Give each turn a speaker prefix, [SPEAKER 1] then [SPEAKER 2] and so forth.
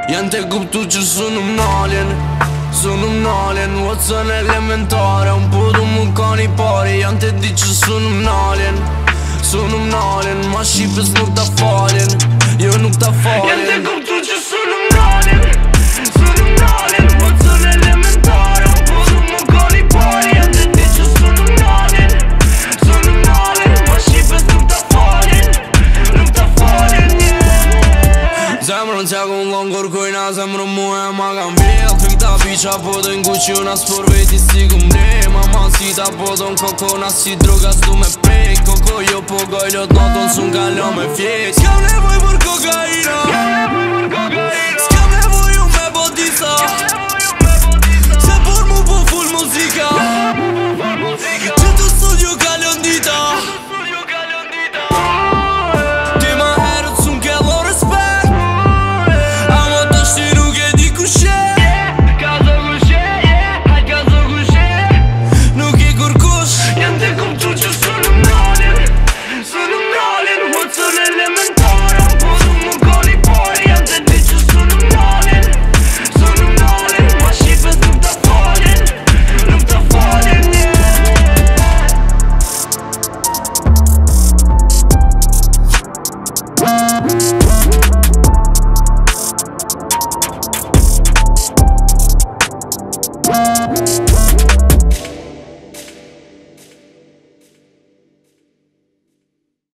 [SPEAKER 1] Janë te kuptu që sunë m'naljen Sunë m'naljen Watson elementare Unë po du më ka një pari Janë te di që sunë m'naljen Sunë m'naljen Ma shqipës nuk ta faljen Jo nuk ta faljen Janë te kuptu që sunë m'naljen Sunë m'naljen Watson elementare Unë po du më ka një pari Janë te di që sunë m'naljen Sunë m'naljen Ma shqipës nuk ta faljen Nuk ta faljen Zemrën t'ja kun lonë kërkojna zemrën mu e ma kam bjell Pik ta biqa po dojnë guqjuna s'por veti si ku mble Mamancita po dojnë kokona si droga s'du me prejk Koko jo po gojlot noton s'un kalo me fjek S'kam nevoj për kokaina